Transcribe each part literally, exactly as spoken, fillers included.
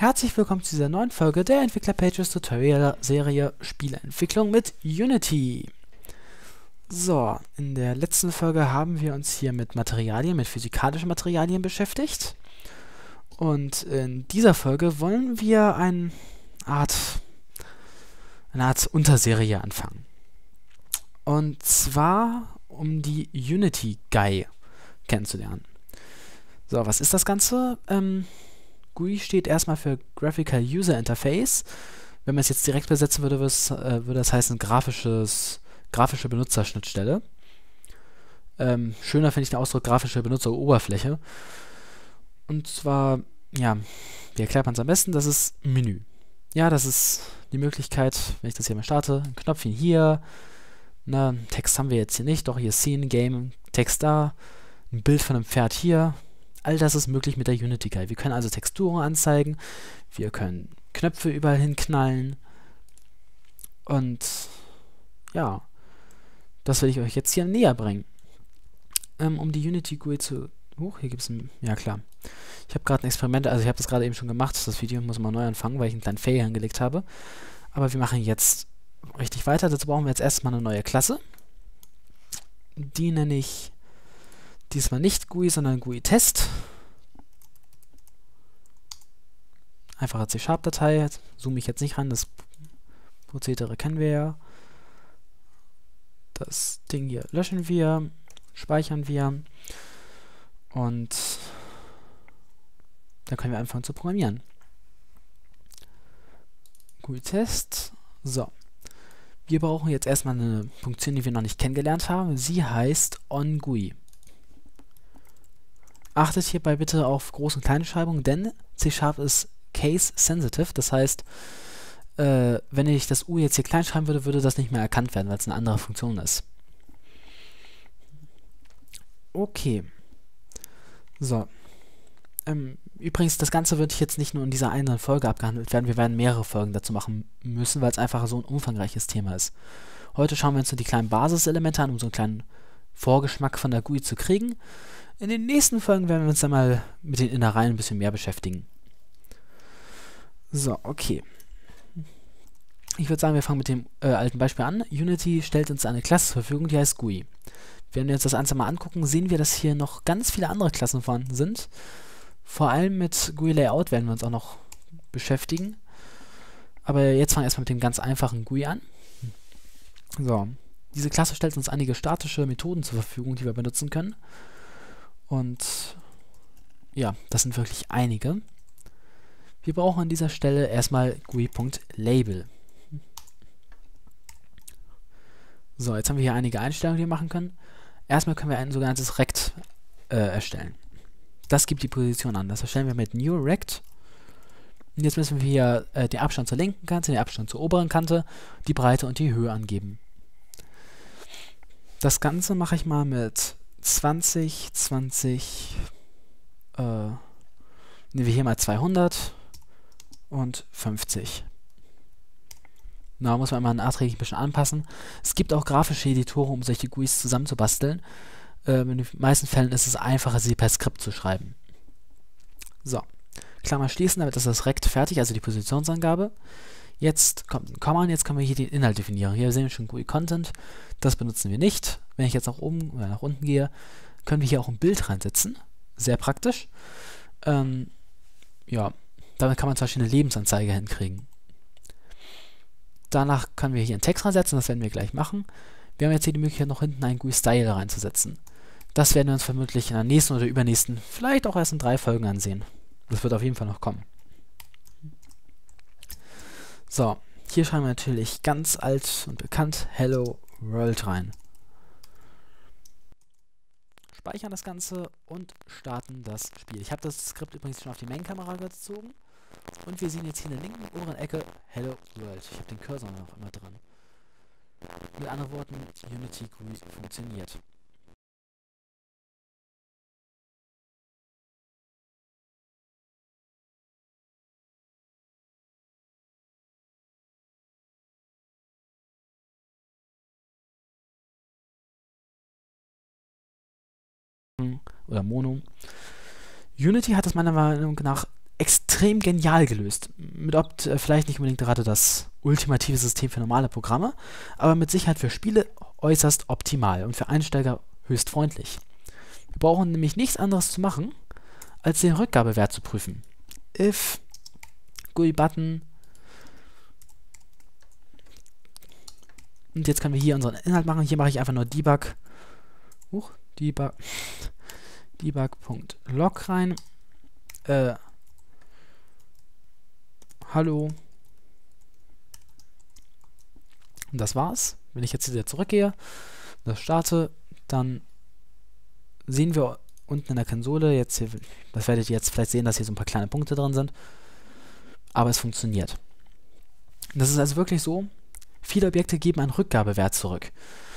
Herzlich willkommen zu dieser neuen Folge der Entwickler-Pages Tutorial-Serie Spieleentwicklung mit Unity. So, in der letzten Folge haben wir uns hier mit Materialien, mit physikalischen Materialien beschäftigt. Und in dieser Folge wollen wir eine Art, eine Art Unterserie anfangen. Und zwar um die Unity G U I kennenzulernen. So, was ist das Ganze? Ähm, G U I steht erstmal für Graphical User Interface. Wenn man es jetzt direkt übersetzen würde, würde es, äh, würde das heißen grafisches, grafische Benutzerschnittstelle. Ähm, schöner finde ich den Ausdruck grafische Benutzeroberfläche. Und zwar, ja, wie erklärt man es am besten? Das ist ein Menü. Ja, das ist die Möglichkeit, wenn ich das hier mal starte, ein Knopfchen hier, na, Text haben wir jetzt hier nicht, doch hier Scene, Game, Text da, ein Bild von einem Pferd hier. All das ist möglich mit der Unity G U I. Wir können also Texturen anzeigen, wir können Knöpfe überall hinknallen und ja, das will ich euch jetzt hier näher bringen. Ähm, um die Unity G U I zu... Huch, hier gibt es ein... Ja, klar. Ich habe gerade ein Experiment, also ich habe das gerade eben schon gemacht, das Video muss mal neu anfangen, weil ich einen kleinen Fail angelegt habe. Aber wir machen jetzt richtig weiter. Dazu brauchen wir jetzt erstmal eine neue Klasse. Die nenne ich diesmal nicht G U I, sondern G U I-Test. Einfache C-Sharp-Datei. Zoome ich jetzt nicht ran, das Prozedere kennen wir ja. Das Ding hier löschen wir, speichern wir und dann können wir anfangen zu programmieren. G U I-Test. So. Wir brauchen jetzt erstmal eine Funktion, die wir noch nicht kennengelernt haben. Sie heißt onGUI. Achtet hierbei bitte auf Groß- und Kleinschreibung, denn C-Sharp ist case-sensitive. Das heißt, äh, wenn ich das U jetzt hier klein schreiben würde, würde das nicht mehr erkannt werden, weil es eine andere Funktion ist. Okay. So. Ähm, übrigens, das Ganze wird jetzt nicht nur in dieser einen Folge abgehandelt werden. Wir werden mehrere Folgen dazu machen müssen, weil es einfach so ein umfangreiches Thema ist. Heute schauen wir uns nur die kleinen Basiselemente an, um so einen kleinen Vorgeschmack von der G U I zu kriegen. In den nächsten Folgen werden wir uns dann mal mit den Innereien ein bisschen mehr beschäftigen. So, okay. Ich würde sagen, wir fangen mit dem äh, alten Beispiel an. Unity stellt uns eine Klasse zur Verfügung, die heißt G U I. Wenn wir uns das Ganze mal angucken, sehen wir, dass hier noch ganz viele andere Klassen vorhanden sind. Vor allem mit G U I-Layout werden wir uns auch noch beschäftigen. Aber jetzt fangen wir erstmal mit dem ganz einfachen G U I an. So, diese Klasse stellt uns einige statische Methoden zur Verfügung, die wir benutzen können. Und ja, das sind wirklich einige. Wir brauchen an dieser Stelle erstmal G U I.Label. So, jetzt haben wir hier einige Einstellungen, die wir machen können. Erstmal können wir ein sogenanntes Rect äh, erstellen. Das gibt die Position an. Das erstellen wir mit New Rect. Und jetzt müssen wir hier äh, den Abstand zur linken Kante, den Abstand zur oberen Kante, die Breite und die Höhe angeben. Das Ganze mache ich mal mit zwanzig, zwanzig, äh, nehmen wir hier mal zweihundert und fünfzig. Da muss man immer nachträglich ein bisschen anpassen. Es gibt auch grafische Editoren, um solche G U Is zusammenzubasteln. Ähm, in den meisten Fällen ist es einfacher, sie per Skript zu schreiben. So, Klammer schließen, damit ist das Rect fertig, also die Positionsangabe. Jetzt kommt ein Komma und jetzt können wir hier den Inhalt definieren. Hier sehen wir schon G U I-Content, das benutzen wir nicht. Wenn ich jetzt nach oben oder nach unten gehe, können wir hier auch ein Bild reinsetzen. Sehr praktisch. Ähm, ja, damit kann man zum Beispiel eine Lebensanzeige hinkriegen. Danach können wir hier einen Text reinsetzen, das werden wir gleich machen. Wir haben jetzt hier die Möglichkeit, noch hinten einen G U I-Style reinzusetzen. Das werden wir uns vermutlich in der nächsten oder übernächsten, vielleicht auch erst in drei Folgen ansehen. Das wird auf jeden Fall noch kommen. So, hier schreiben wir natürlich ganz alt und bekannt Hello World rein. Speichern das Ganze und starten das Spiel. Ich habe das Skript übrigens schon auf die Main-Kamera gezogen. Und wir sehen jetzt hier in der linken oberen Ecke Hello World. Ich habe den Cursor noch immer dran. Mit anderen Worten, Unity G U I funktioniert. Oder Mono. Unity hat es meiner Meinung nach extrem extrem genial gelöst. Mit Opt äh, vielleicht nicht unbedingt gerade das ultimative System für normale Programme, aber mit Sicherheit für Spiele äußerst optimal und für Einsteiger höchst freundlich. Wir brauchen nämlich nichts anderes zu machen, als den Rückgabewert zu prüfen. If G U I-Button und jetzt können wir hier unseren Inhalt machen. Hier mache ich einfach nur Debug Huch, Debug Debug.log rein. Äh, hallo. Und das war's. Wenn ich jetzt wieder zurückgehe, das starte, dann sehen wir unten in der Konsole, jetzt hier, das werdet ihr jetzt vielleicht sehen, dass hier so ein paar kleine Punkte drin sind, aber es funktioniert. Das ist also wirklich so, viele Objekte geben einen Rückgabewert zurück.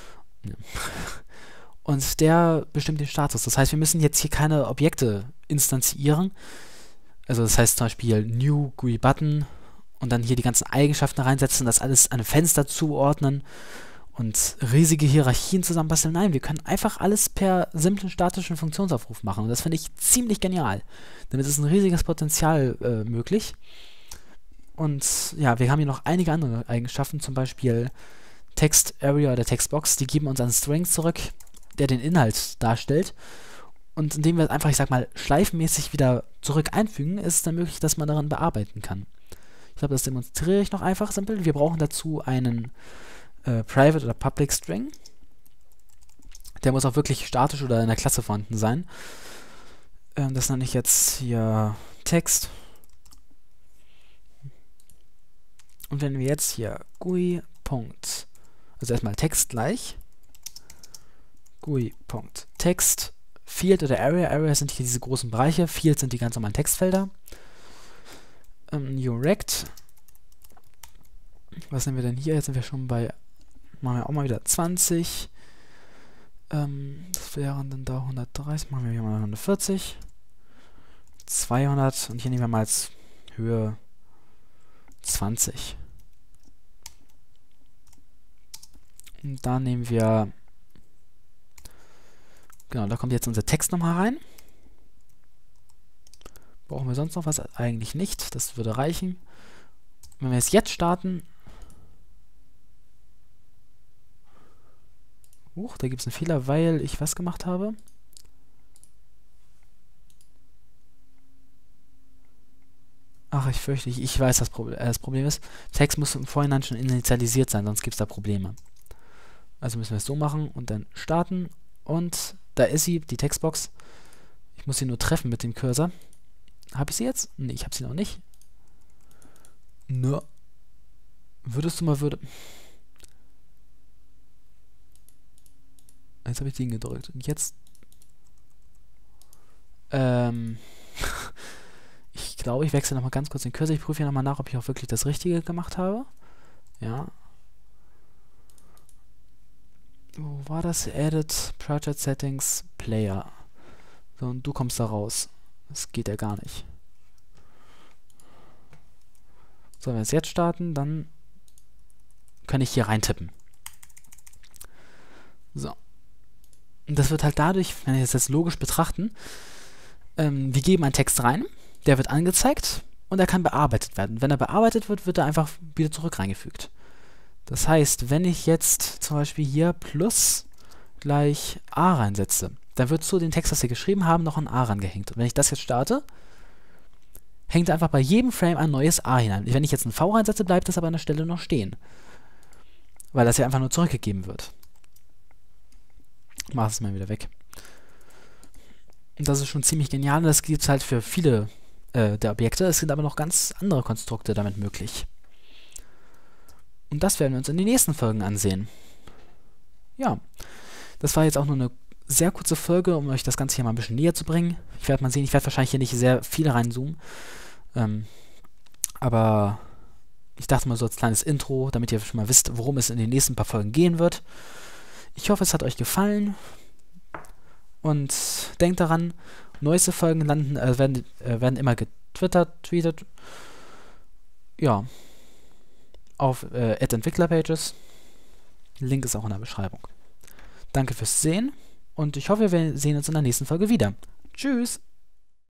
Und der bestimmt den Status. Das heißt, wir müssen jetzt hier keine Objekte instanzieren. Also das heißt zum Beispiel New G U I-Button und dann hier die ganzen Eigenschaften reinsetzen, das alles einem Fenster zuordnen und riesige Hierarchien zusammenbasteln. Nein, wir können einfach alles per simplen statischen Funktionsaufruf machen. Und das finde ich ziemlich genial. Damit ist ein riesiges Potenzial äh, möglich. Und ja, wir haben hier noch einige andere Eigenschaften, zum Beispiel Text Area oder Textbox, die geben uns einen String zurück, der den Inhalt darstellt. Und indem wir einfach, ich sag mal, schleifenmäßig wieder zurück einfügen, ist es dann möglich, dass man daran bearbeiten kann. Ich glaube, das demonstriere ich noch einfach simpel. Wir brauchen dazu einen äh, Private oder Public String. Der muss auch wirklich statisch oder in der Klasse vorhanden sein. Ähm, das nenne ich jetzt hier Text. Und wenn wir jetzt hier G U I. Also erstmal Text gleich. G U I.text, Field oder Area. Area sind hier diese großen Bereiche. Field sind die ganz normalen Textfelder. Ähm, New Rect. Was nehmen wir denn hier? Jetzt sind wir schon bei, machen wir auch mal wieder zwanzig. Ähm, das wären dann da hundertdreißig. Machen wir hier mal hundertvierzig. zweihundert. Und hier nehmen wir mal als Höhe zwanzig. Und da nehmen wir, genau, da kommt jetzt unser Text nochmal rein. Brauchen wir sonst noch was? Eigentlich nicht, das würde reichen. Wenn wir es jetzt starten, huch, da gibt es einen Fehler, weil ich was gemacht habe. Ach, ich fürchte, ich, ich weiß, das, Proble äh, das Problem ist, Text muss im Vorhinein schon initialisiert sein, sonst gibt es da Probleme. Also müssen wir es so machen und dann starten. Und da ist sie, die Textbox. Ich muss sie nur treffen mit dem Cursor. Habe ich sie jetzt? Ne, ich habe sie noch nicht. Nö. Würdest du mal, würde... Jetzt habe ich den gedrückt. Und jetzt... Ähm... ich glaube, ich wechsle nochmal ganz kurz den Cursor. Ich prüfe hier nochmal nach, ob ich auch wirklich das Richtige gemacht habe. Ja. Wo war das? Edit, Project Settings, Player. So, und du kommst da raus. Das geht ja gar nicht. So, wenn wir es jetzt starten, dann kann ich hier reintippen. So. Und das wird halt dadurch, wenn wir das jetzt logisch betrachten, ähm, wir geben einen Text rein, der wird angezeigt und er kann bearbeitet werden. Wenn er bearbeitet wird, wird er einfach wieder zurück reingefügt. Das heißt, wenn ich jetzt zum Beispiel hier plus gleich a reinsetze, dann wird zu dem Text, was wir geschrieben haben, noch ein a rangehängt. Und wenn ich das jetzt starte, hängt einfach bei jedem Frame ein neues a hinein. Wenn ich jetzt ein v reinsetze, bleibt das aber an der Stelle noch stehen. Weil das ja einfach nur zurückgegeben wird. Ich mache es mal wieder weg. Und das ist schon ziemlich genial. Und das gibt es halt für viele äh, der Objekte. Es sind aber noch ganz andere Konstrukte damit möglich. Und das werden wir uns in den nächsten Folgen ansehen. Ja, das war jetzt auch nur eine sehr kurze Folge, um euch das Ganze hier mal ein bisschen näher zu bringen. Ich werde mal sehen, ich werde wahrscheinlich hier nicht sehr viel reinzoomen. Ähm, aber ich dachte mal so als kleines Intro, damit ihr schon mal wisst, worum es in den nächsten paar Folgen gehen wird. Ich hoffe, es hat euch gefallen. Und denkt daran, neueste Folgen landen, äh, werden, äh, werden immer getwittert, tweetet. Ja. Auf äh, Entwicklerpages. Link ist auch in der Beschreibung. Danke fürs Sehen und ich hoffe, wir sehen uns in der nächsten Folge wieder. Tschüss!